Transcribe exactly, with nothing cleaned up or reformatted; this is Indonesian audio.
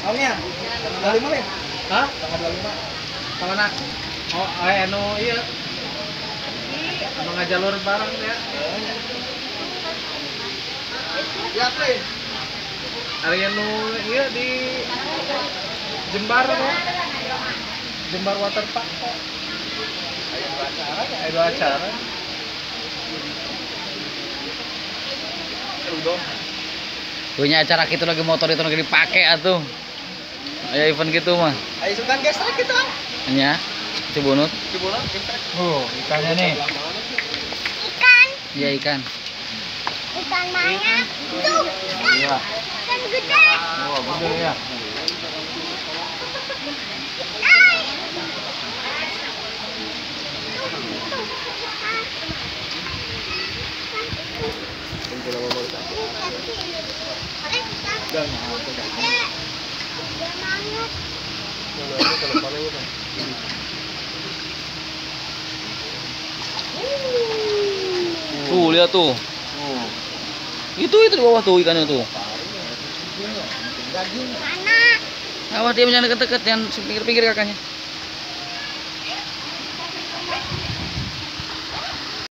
Tahunnya? Tanggal lima nih? Hah? Tanggal dua puluh lima. Kemana? Oh, eh, anu iya. Anu ngajalur barang ya. Lihat nih. Hari anu iya di Jembar ya. Jembar Waterpark kok. Ayo dua acara ya. Ada acara. Udah. Punya acara gitu lagi motor itu lagi dipakai atuh. Aya event gitu mah. Ayo sukan gestrek gitu kan? Nya Cibunut. Cibulan gestrek. Oh, ikannya nih. Ikan, Iya ikan. ikan mana? Tuh, ikan, Iya. ikan gede. Oh, gede ya. Ay. Dan Gede. Gede banget. Tuh lihat tuh. Itu itu di bawah tuh ikannya tuh. Mana? Awas dia jangan deket-deket, jangan pinggir-pinggir kakaknya.